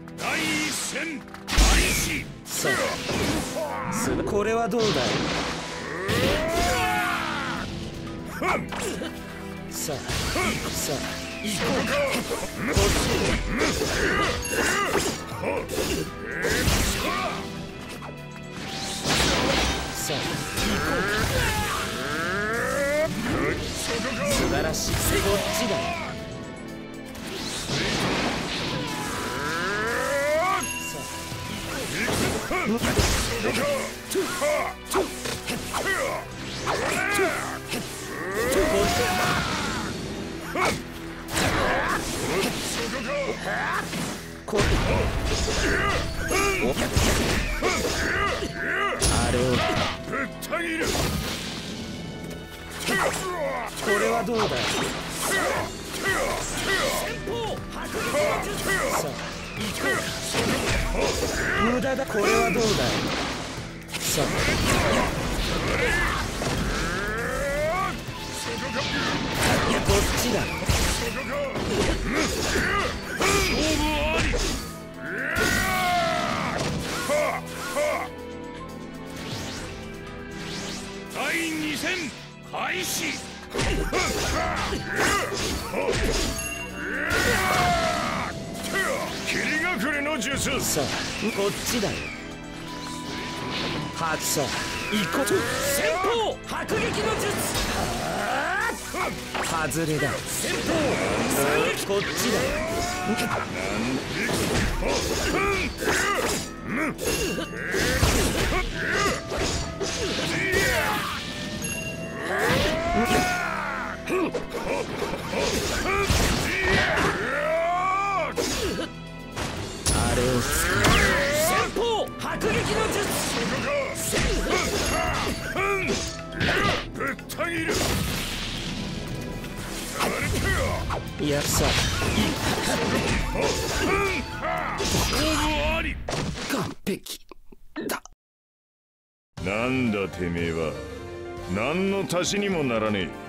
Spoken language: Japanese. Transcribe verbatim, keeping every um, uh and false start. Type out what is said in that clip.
第一戦開始。 さあ、すこれはどうだい。さあ、さあ、行こうか。さあ、行こうか。素晴らしい。こっちだ。さあ、行こうか。こあれをぶった切る。 これはどうだい。さあ、行こう。無駄だ。これはどうだい。さあ、こっちだ。 勝負あり。第二戦開始。霧隠れの術。 さあ、こっちだよ。はさあ、行こう。 先方迫撃の術。 外れだ。 先方こっちだよ。あれを使う。 先方迫撃の術。 ぶった切る。 いやさ、 勝負あり。 完璧だ。 なんだてめえは。何の足しにもならねえ。